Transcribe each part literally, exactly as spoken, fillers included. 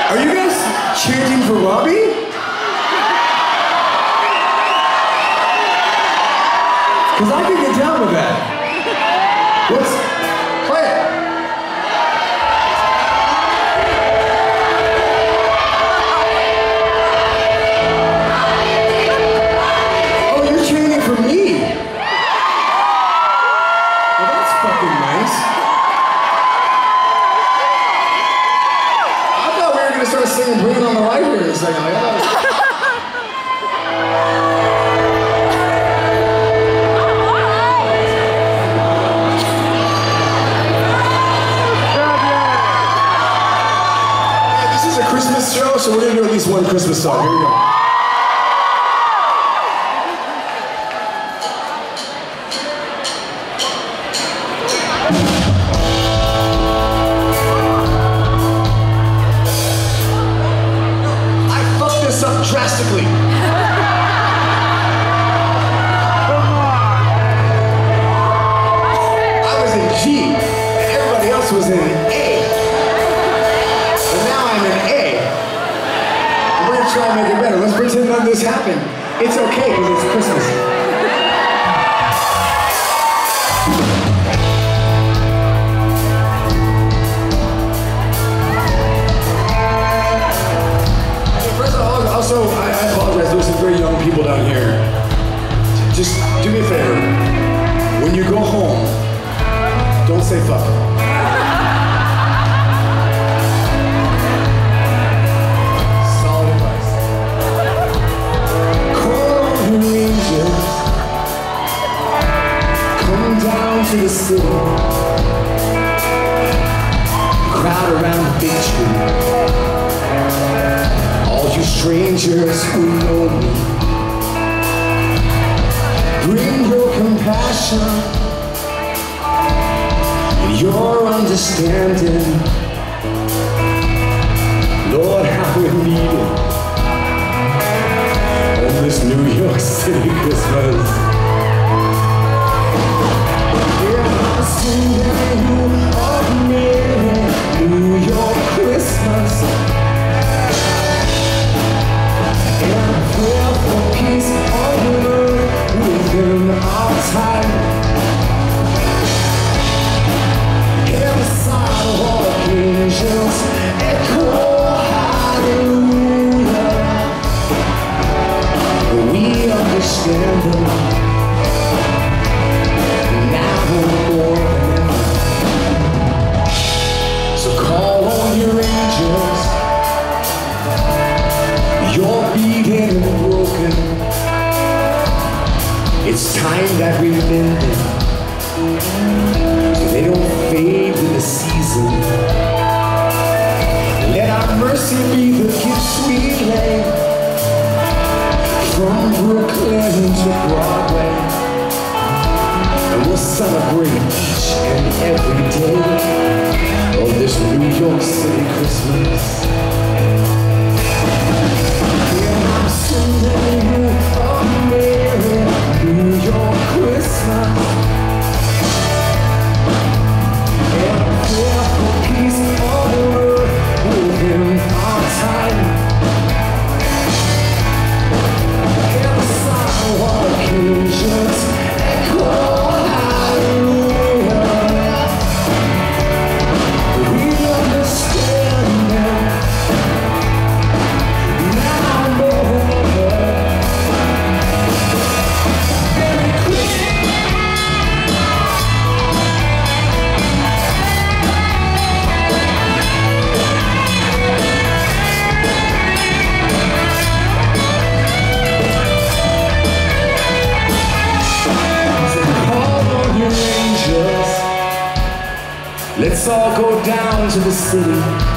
Are you guys chanting for Robbie? Because I can get down with that. What's... Play it. Oh, you're chanting for me. Well, that's fucking nice. I thought we were going to start singing Bring It On the Light here in a second. Like, oh. Show, so we're gonna do at least one Christmas song. Here we go. I fucked this up drastically. I was in G, and everybody else was in A. And now I'm in A. Try and make it better. Let's pretend none of this happened. It's okay because it's Christmas. First of all, also, I, I apologize. There's some very young people down here. Just do me a favor. When you go home, don't say fuck. To the city, crowd around the big tree. All you strangers who know me, bring your compassion and your understanding. Lord, how we need it on this New York City Christmas. New York Christmas, and a prayer for peace on earth within our time. And the sound of all the angels echo hallelujah. We understand them now more than ever. So call on your angels. You're beaten and broken. It's time that we mend them, so they don't fade with the season. Let our mercy be the gifts we lay from Brooklyn to Broadway. And we'll celebrate each and every day of this New York City Christmas. And I'm sending you a merry New York Christmas, and a prayer for peace on earth within our time. And the sound of all occasions echo. Let's all go down to the city,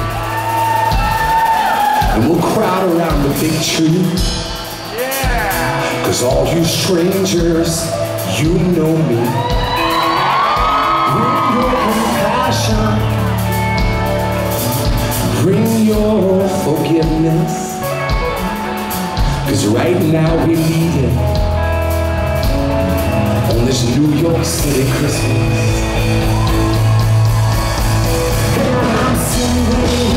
and we'll crowd around the big tree. Yeah. Cause all you strangers, you know me. Bring your compassion, bring your forgiveness. Cause right now we need it on this New York City Christmas. I'm singing